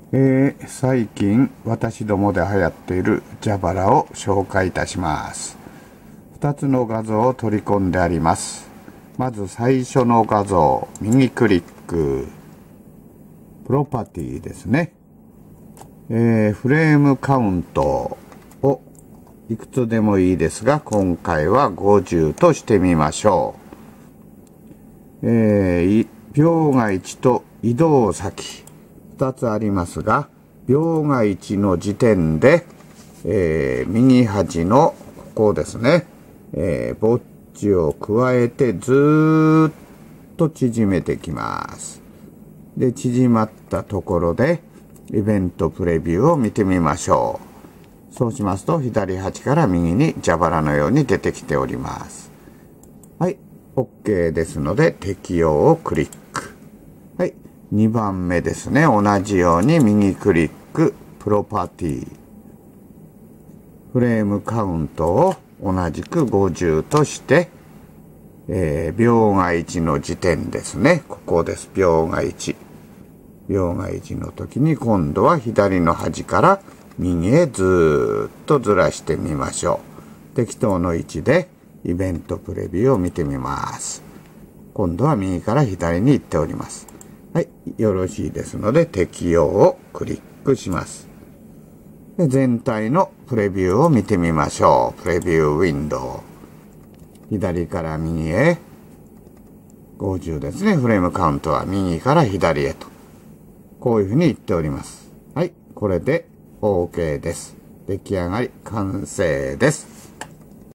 最近私どもで流行っている蛇腹を紹介いたします。2つの画像を取り込んであります。まず最初の画像、右クリック、プロパティですね。フレームカウントをいくつでもいいですが、今回は50としてみましょう。描画位置と移動先2つありますが、描画位置の時点で、右端のここですね、ぼっちを加えてずーっと縮めてきます。で、縮まったところでイベントプレビューを見てみましょう。そうしますと左端から右に蛇腹のように出てきております。はい、OK ですので適用をクリック。はい、2番目ですね。同じように右クリック、プロパティ。フレームカウントを同じく50として、描画位置の時点ですね。ここです。描画位置。描画位置の時に今度は左の端から右へずーっとずらしてみましょう。適当の位置でイベントプレビューを見てみます。今度は右から左に行っております。はい、よろしいですので適用をクリックします。で、全体のプレビューを見てみましょう。プレビューウィンドウ。左から右へ50ですね。フレームカウントは右から左へと。こういうふうに言っております。はい、これで OK です。出来上がり完成です。